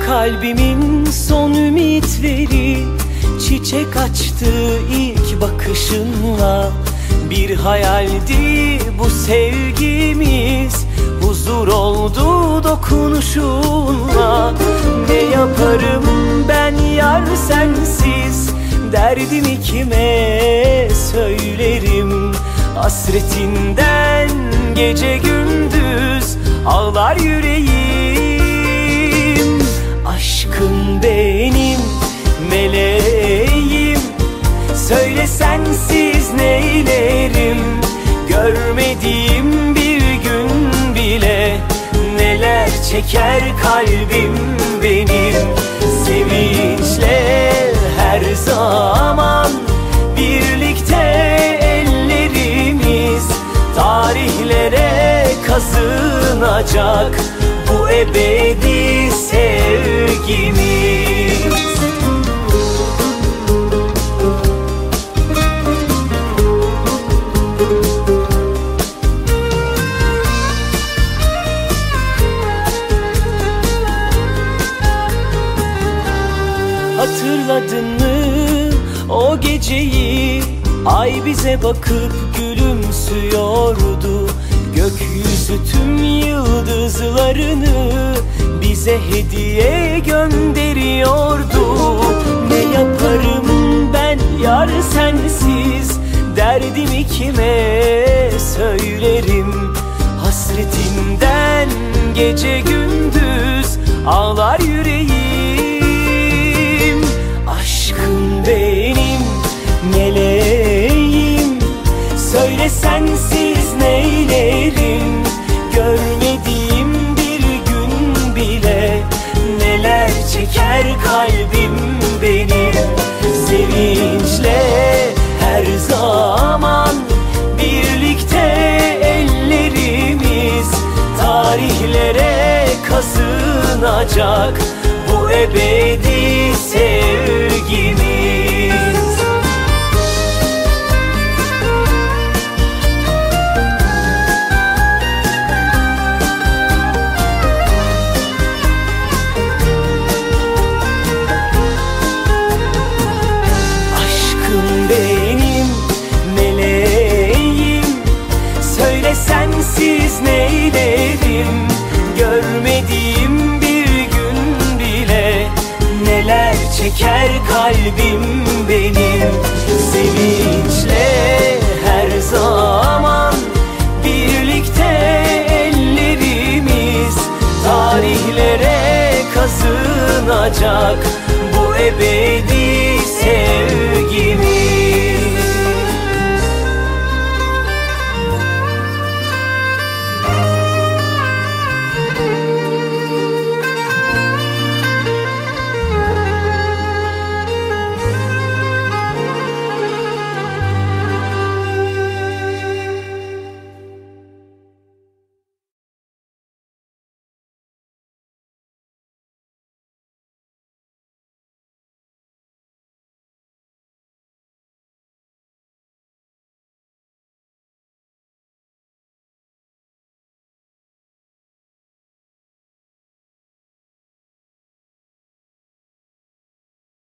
Kalbimin son ümitleri çiçek açtı ilk bakışınla. Bir hayaldi bu sevgimiz, huzur oldu dokunuşunla. Ne yaparım ben yar sensiz, derdimi kime söylerim? Hasretinden gece gündüz ağlar yüreğim. Aşkım benim meleğim, söyle sensiz neylerim? Görmediğim bir gün bile neler çeker kalbim benim. Sevinçle her zaman birlikte ellerimiz, tarihlere kazınacak bu ebedi sevgimiz. Hatırladın mı o geceyi? Ay bize bakıp gülümsüyordu. Gökyüzü tüm yıldızlarını bize hediye gönderiyordu. Ne yaparım ben yar sensiz, derdimi kime söylerim? Hasretinden gece gündüz ağlar yüreğim. Aşkım benim meleğim, söyle sensiz neylerim? Görmediğim bir gün bile neler çeker kalbim benim. Sevinçle her zaman birlikte ellerimiz, tarihlere kazınacak bu ebedi sevgimiz. Sensiz neylerim? Görmediğim bir gün bile neler çeker kalbim benim. Sevinçle her zaman birlikte ellerimiz, tarihlere kazınacak bu ebedi